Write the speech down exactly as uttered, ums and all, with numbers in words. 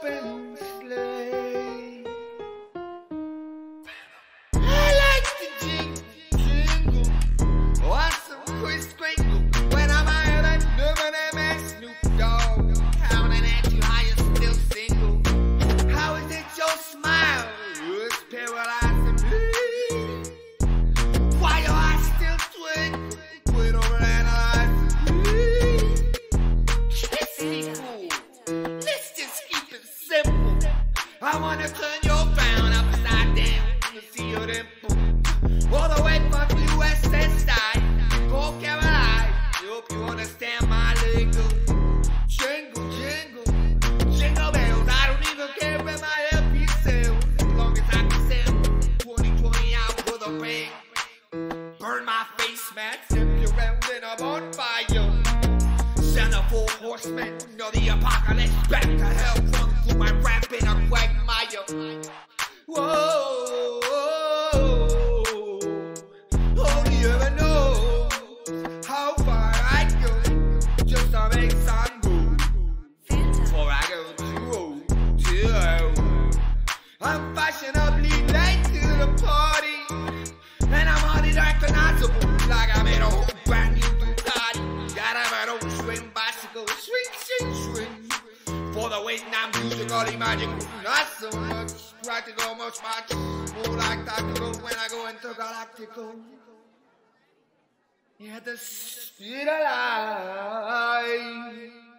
open sleigh. I like to jingle, jingle, want some Chris Kringle. When I'm out at Newman and Snoop Dogg, counting at you how you're still single. How is it your smile is paralyzing me? Why are I still twinkle? Quit overanalyzing me. Kiss me cool. Let's just keep it simple. I wanna turn your frown upside down to see your dimple. All the way from U S S I, North Carolina. Hope you understand my lingo. Jingle, jingle, jingle bells. I don't even care where my L P sells, as long as I can sell twenty twenty out with a bang. Burn my face mask, empty around in a bonfire. Send a full horseman, know the apocalypse. Back to hell, run through my rap in a quagmire. Whoa, only ever knows how far I go, just to make some move. Before I go too, too low. I'm fashionably late to the party, and I'm unrecognizable, like I made a whole brand new Ducati. Got a metal swing bicycle, swing, swing, swing. For the Vietnam musically magical, not so much practical, much much more like tactical when I go into galactical. Yeah, the speed of light.